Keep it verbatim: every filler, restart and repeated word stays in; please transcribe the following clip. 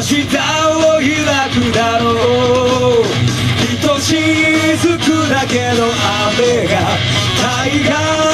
日を開くだろう。愛しいずくだけの雨が大河